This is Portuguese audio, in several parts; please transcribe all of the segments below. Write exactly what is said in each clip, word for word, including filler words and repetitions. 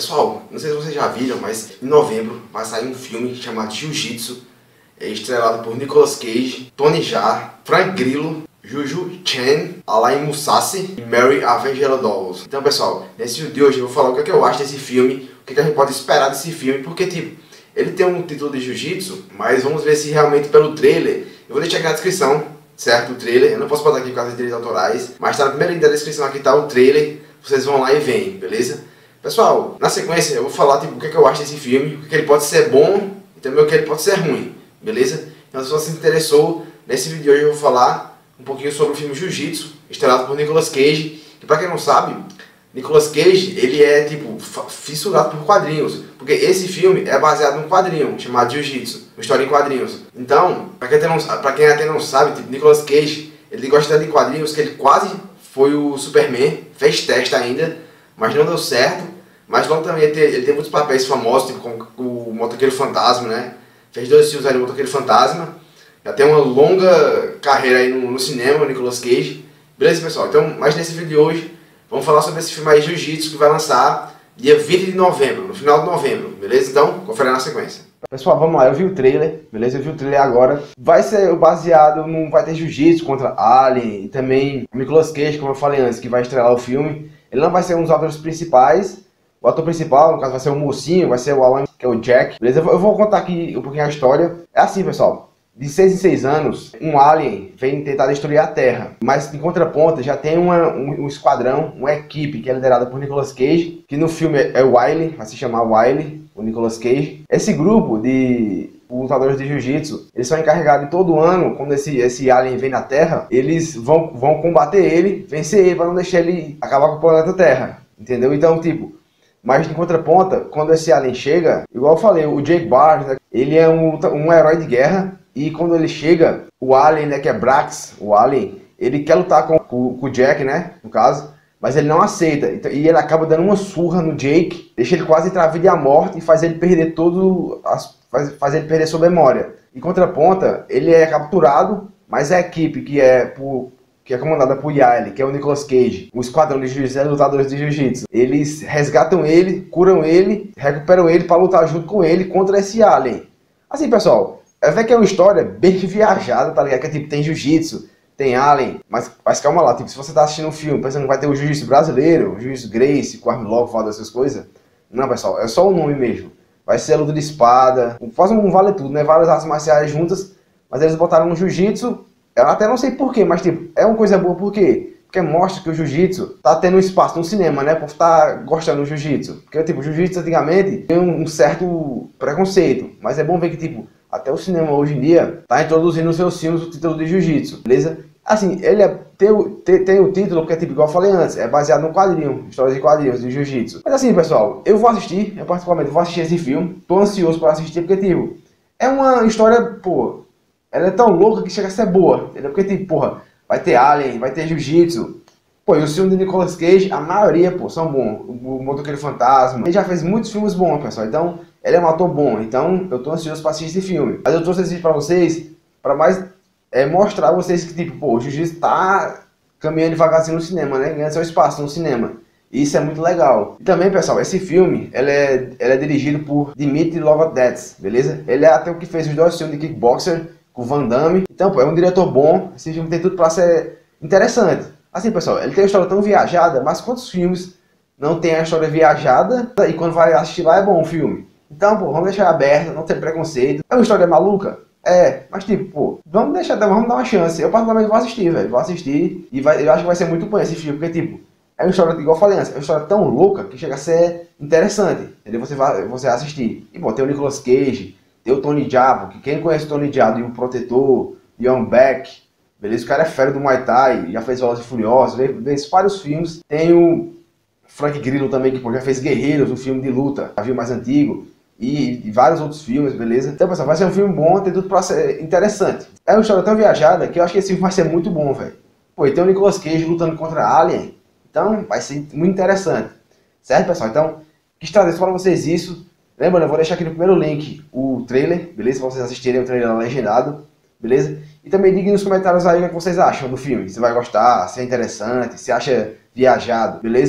Pessoal, não sei se vocês já viram, mas em novembro vai sair um filme chamado Jiu-Jitsu, é estrelado por Nicolas Cage, Tony Jaa, Frank Grillo, Juju Chen, Alain Moussassi e Mary Avengela Dawes. Então, pessoal, nesse vídeo de hoje eu vou falar o que, é que eu acho desse filme, o que, é que a gente pode esperar desse filme, porque, tipo, ele tem um título de Jiu-Jitsu, mas vamos ver se realmente pelo trailer. Eu vou deixar aqui na descrição, certo, o trailer. Eu não posso botar aqui por causa de direitos autorais, mas tá na primeira link da descrição aqui, tá o trailer. Vocês vão lá e veem, beleza? Pessoal, na sequência eu vou falar tipo, o que, é que eu acho desse filme, o que, é que ele pode ser bom e também o que ele pode ser ruim, beleza? Então se você se interessou, nesse vídeo de hoje eu vou falar um pouquinho sobre o filme Jiu-Jitsu, estrelado por Nicolas Cage. Que pra quem não sabe, Nicolas Cage, ele é tipo fissurado por quadrinhos, porque esse filme é baseado num quadrinho chamado Jiu-Jitsu, uma história em quadrinhos. Então, pra quem até não, pra quem até não sabe, tipo, Nicolas Cage, ele gosta de quadrinhos, que ele quase foi o Superman, fez teste ainda, mas não deu certo. Mas logo também ele tem, ele tem muitos papéis famosos, tipo como o Motoqueiro Fantasma, né? Fez dois filmes aí no Motoqueiro Fantasma. Já tem uma longa carreira aí no, no cinema, o Nicolas Cage. Beleza, pessoal? Então, mas nesse vídeo de hoje, vamos falar sobre esse filme aí, Jiu-Jitsu, que vai lançar dia vinte de novembro, no final de novembro, beleza? Então, confere na sequência. Pessoal, vamos lá, eu vi o trailer, beleza? Eu vi o trailer agora. Vai ser baseado, no, vai ter Jiu-Jitsu contra Alien e também o Nicolas Cage, como eu falei antes, que vai estrelar o filme. Ele não vai ser um dos atores principais. O ator principal, no caso, vai ser o mocinho, vai ser o Alan, que é o Jack, beleza? Eu vou contar aqui um pouquinho a história. É assim, pessoal. De seis em seis anos, um alien vem tentar destruir a Terra. Mas, em contraponto, já tem uma, um, um esquadrão, uma equipe que é liderada por Nicolas Cage, que no filme é o Wiley, vai se chamar Wiley, o Nicolas Cage. Esse grupo de lutadores de Jiu-Jitsu, eles são encarregados todo ano, quando esse, esse alien vem na Terra, eles vão, vão combater ele, vencer ele, para não deixar ele acabar com o planeta Terra. Entendeu? Então, tipo... Mas em contraponta, quando esse alien chega, igual eu falei, o Jake Barnes, né, ele é um, um herói de guerra, e quando ele chega, o alien, né, que é Brax, o alien, ele quer lutar com, com, com o Jack, né, no caso, mas ele não aceita, então, e ele acaba dando uma surra no Jake, deixa ele quase entre a vida e a morte, e faz ele perder todo, as, faz, faz ele perder sua memória. Em contraponta, ele é capturado, mas a equipe que é por... que é comandada por Wiley, que é o Nicolas Cage, um esquadrão de jiu-jitsu, lutadores de jiu-jitsu. Eles resgatam ele, curam ele, recuperam ele para lutar junto com ele contra esse alien. Assim, pessoal, é ver que é uma história bem viajada, tá ligado? Que é tipo, tem jiu-jitsu, tem alien, mas, mas calma lá, tipo, se você tá assistindo um filme pensando que vai ter o jiu-jitsu brasileiro, o jiu-jitsu Gracie, com arm lock, fala dessas coisas, não, pessoal, é só o nome mesmo. Vai ser a luta de espada, faz um vale tudo, né? Várias artes marciais juntas, mas eles botaram um jiu-jitsu. Eu até não sei porquê, mas tipo, é uma coisa boa por quê? Porque mostra que o jiu-jitsu tá tendo um espaço no cinema, né? Por estar gostando do jiu-jitsu. Porque tipo, o jiu-jitsu antigamente tem um certo preconceito. Mas é bom ver que tipo, até o cinema hoje em dia tá introduzindo nos seus filmes o título de jiu-jitsu, beleza? Assim, ele é, tem, tem, tem o título porque tipo, igual eu falei antes, é baseado no quadrinho, histórias de quadrinhos de jiu-jitsu. Mas assim, pessoal, eu vou assistir, eu particularmente vou assistir esse filme. Tô ansioso para assistir porque tipo, é uma história, pô... Ela é tão louca que chega a ser boa, entendeu? Porque, tipo, porra, vai ter Alien, vai ter Jiu-Jitsu. Pô, e os filmes de Nicolas Cage, a maioria, pô, são bons. O Motoqueiro Fantasma. Ele já fez muitos filmes bons, pessoal. Então, ele é um ator bom. Então, eu tô ansioso pra assistir esse filme. Mas eu trouxe esse vídeo pra vocês, pra mais é, mostrar a vocês que, tipo, pô, o Jiu-Jitsu tá caminhando devagarzinho no cinema, né? Ganhando seu espaço no cinema. E isso é muito legal. E também, pessoal, esse filme, ele é, ele é dirigido por Dimitri Lovadetzky, beleza? Ele é até o que fez os dois filmes de Kickboxer, com o Van Damme. Então, pô, é um diretor bom. Esse filme tem tudo pra ser interessante. Assim, pessoal, ele tem uma história tão viajada, mas quantos filmes não tem a história viajada e quando vai assistir lá é bom o filme? Então, pô, vamos deixar aberto, não ter preconceito. É uma história maluca? É, mas tipo, pô, vamos deixar, vamos dar uma chance. Eu particularmente vou assistir, velho, vou assistir e vai, eu acho que vai ser muito bom esse filme, porque tipo, é uma história, igual eu falei antes, é uma história tão louca que chega a ser interessante, entendeu? Você vai, você vai assistir. E, bom, tem o Nicolas Cage, tem o Tony Jaa, que quem conhece o Tony Jaa e o Protetor, Young Beck, beleza? O cara é fera do Muay Thai, já fez Velozes e Furiosos, fez vários filmes. Tem o Frank Grillo também, que pô, já fez Guerreiros, um filme de luta, já viu mais antigo, e, e vários outros filmes, beleza? Então, pessoal, vai ser um filme bom, tem tudo pra ser interessante. É uma história tão viajada que eu acho que esse filme vai ser muito bom, velho. Pô, e tem o Nicolas Cage lutando contra Alien, então vai ser muito interessante. Certo, pessoal? Então, quis trazer para vocês isso. Lembrando, eu vou deixar aqui no primeiro link o trailer, beleza? Pra vocês assistirem o trailer legendado, beleza? E também digam nos comentários aí o que vocês acham do filme. Se vai gostar, se é interessante, se acha viajado, beleza?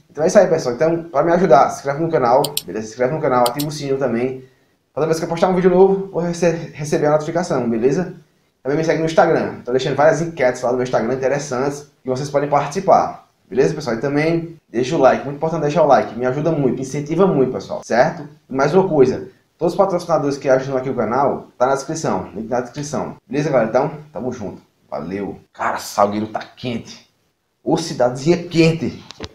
Então é isso aí, pessoal. Então, para me ajudar, se inscreve no canal, beleza? Se inscreve no canal, ativa o sininho também. Toda vez que eu postar um vídeo novo, vou rece receber a notificação, beleza? Também me segue no Instagram. Estou deixando várias enquetes lá no meu Instagram interessantes que vocês podem participar. Beleza, pessoal? E também deixa o like. Muito importante deixar o like. Me ajuda muito, incentiva muito, pessoal. Certo? E mais uma coisa. Todos os patrocinadores que ajudam aqui o canal, tá na descrição. Link na descrição. Beleza, galera? Então, tamo junto. Valeu. Cara, Salgueiro tá quente. Ô, cidadezinha quente.